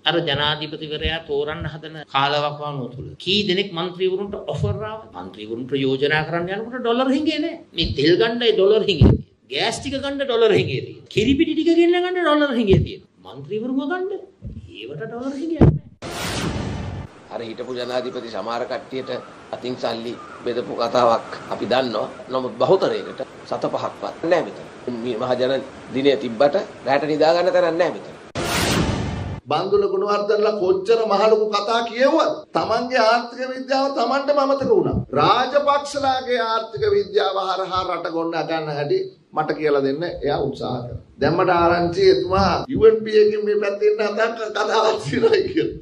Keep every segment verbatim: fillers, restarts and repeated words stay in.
අර ජනාධිපතිවරයා තෝරන්න හදන කාලවකවානුව තුල කී දෙනෙක් മന്ത്രിවරුන්ට ඔෆර් ආවා? മന്ത്രിවරුන්ට යෝජනා කරන්න යනකොට ඩොලර් හිඟේ නැහැ. මේ තෙල් ගන්නයි ඩොලර් හිඟේ තියෙන්නේ. ගෑස් ටික ගන්න ඩොලර් හිඟේ තියෙන්නේ. කිරිපිටි ටික ගෙන්න ගන්න ඩොලර් හිඟේ තියෙන්නේ. മന്ത്രിවරුන්ව ගන්න ඒවට ඩොලර් හිඟේ නැහැ. අර හිටපු ජනාධිපති සමහර කට්ටියට අතින් සල්ලි බෙදපු කතාවක් අපි දන්නවා. නමුත් බහුතරයකට සත පහක්වත් නැහැ මෙතන. මේ මහජන දිනය තිබ්බට රැට නිදා ගන්න තරක් නැහැ මෙතන. බන්දුල ගුණවර්ධනලා කොච්චර මහලුකු කතා කියවුවත් තමන්ගේ ආර්ථික විද්‍යාව තමන්ටම අමතක වුණා. රාජපක්ෂලාගේ ආර්ථික විද්‍යාව හරහා රට ගොන්න ගන්න හැටි මට කියලා දෙන්න එයා උත්සාහ කරා. දැම්මට ආරංචි එතුමා යූ එන් පී එකකින් මේ පැත්තේ ඉන්න අතක් කතාවක් සිරයි කියලා.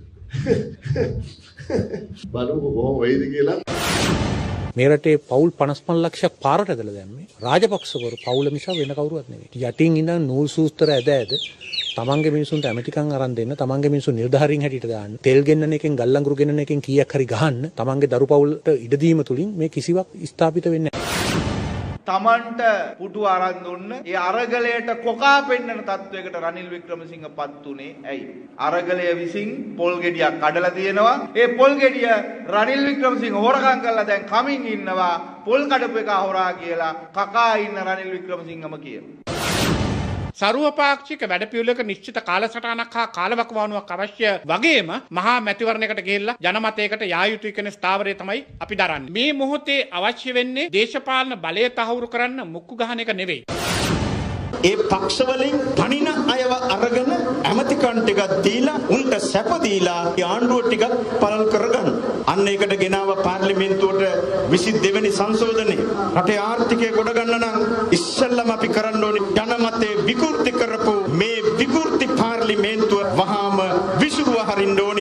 බලමු කොහොම වෙයිද කියලා. මේ රටේ පවුල් පනස් පහ ලක්ෂයක් පාරට ඇදලා දැම්මේ රාජපක්ෂවරු පවුල මිස වෙන කවුරුවත් නෙවෙයි. යටින් ඉඳන් නූල් සූස්තර ඇද ඇද තමන්ගේ මිනිසුන්ට ඇමතිකම් අරන් දෙන්න, තමන්ගේ මිනිසුන් නිලධාරීන් හැටියට දාන්න, තෙල් ගෙන්නන එකෙන් ගල් අඟුරු ගෙන්නන එකෙන් කීයක් හරි ගහන්න, තමන්ගේ දරු පවුලට ඉඩ දීම තුලින් මේ කිසිවක් ස්ථාපිත වෙන්නේ නැහැ. තමන්ට පුටු අරන් දුන්න ඒ අරගලයට කොකා පෙන්නන තත්වයකට රනිල් වික්‍රමසිංහ පත් උනේ ඇයි? අරගලය විසින් පොල් ගෙඩියක් කඩලා තියෙනවා. ඒ පොල් ගෙඩිය රනිල් වික්‍රමසිංහ හොරකම් කරලා දැන් කමින් ඉන්නවා. පොල් කඩපු එක හොරා කියලා කකා ඉන්න රනිල් වික්‍රමසිංහම කියනවා. සරුවපාක්ෂික වැඩපිළිවෙලක නිශ්චිත කාලසටහනක් හා කාලවකවානුවක් අවශ්‍ය වගේම මහා මැතිවරණයකට ගිහිල්ලා ජනමතයකට යා යුතුයි කියන ස්ථාවරය තමයි අපි දරන්නේ. මේ මොහොතේ අවශ්‍ය වෙන්නේ දේශපාලන බලය තහවුරු කරන්න මුක්කු ගහන එක නෙවෙයි. ඒ පක්ෂ වලින් පණින අයව අරගෙන ඇමතිකම් ටිකක් දීලා උන්ට සැප දීලා ආණ්ඩුව ටිකක් පළල් කරගන්න. අන්න ඒකට ගෙනාව පාර්ලිමේන්තුවට විසිදෙනි වෙනි සංශෝධනය. රටේ ආර්ථිකය ගොඩ ගන්න නම් ඉස්සෙල්ලම අපි කරන්න ඕනේ ජනමතේ විකෘති කරපු මේ විකෘති පාර්ලිමේන්තුව වහාම විසුරුව හරින්න ඕනේ.